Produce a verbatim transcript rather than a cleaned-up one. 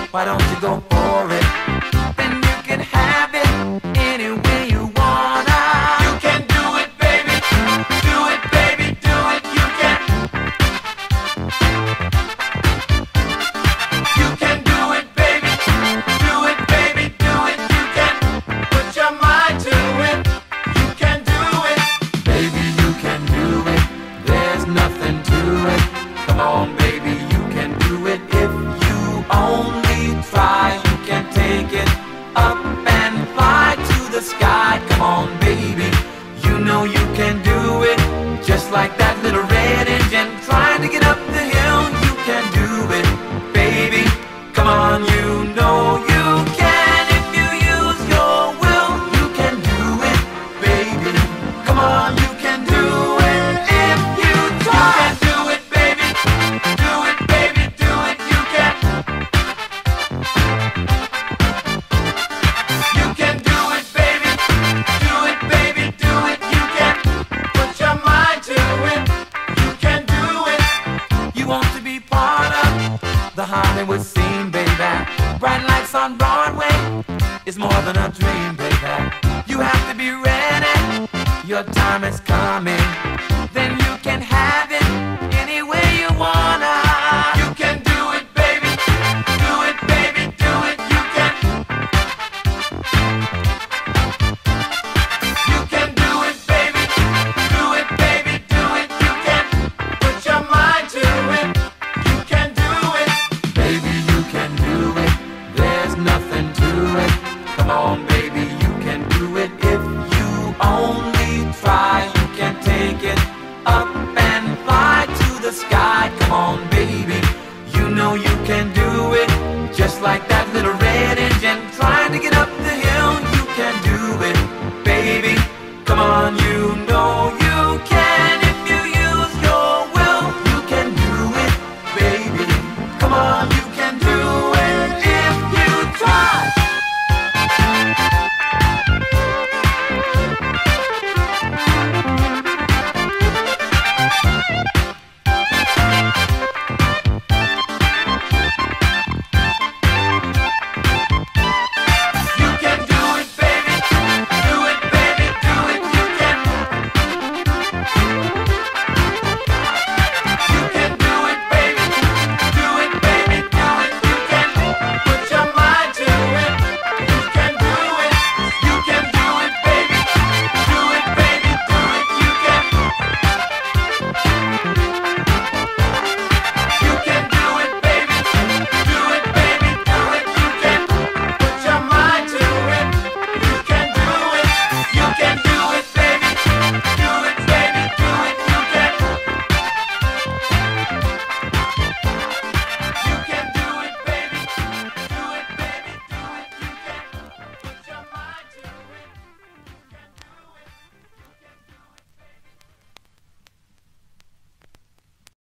Why don't you go for it? Then you can have it any way you wanna. You can do it, baby. Do it, baby. Do it. You can. You can do it, baby. Do it, baby. Do it. You can. Put your mind to it. You can do it, baby. You can do it. There's nothing to it. Come on, baby. You can do it if you only try. You can take it up and fly to the sky. Come on, baby. You know you can do it. Just like that little red engine trying to get up the hill. You can do it, baby. Come on, you know you can. If you use your will, you can do it, baby. Come on, you can do it if you try. You can do it, baby. Do it, baby. Do it. You can. You can do it, baby. Do it, baby. Do it. You can. Put your mind to it. You can do it. You want to be part of the Hollywood scene, baby. Bright lights on Broadway is more than a dream, baby. You have to be ready. Your time is coming. Then you can have it any way you wanna. You can do it, baby. Do it, baby. Do it. You can. You can do it, baby. Do it, baby. Do it. You can. Put your mind to it. You can do it, baby. You can do it. There's nothing to it. Come on, baby. You can do it if you only try. You can take it up and fly to the sky. Come on, baby. You know you can do it just like that.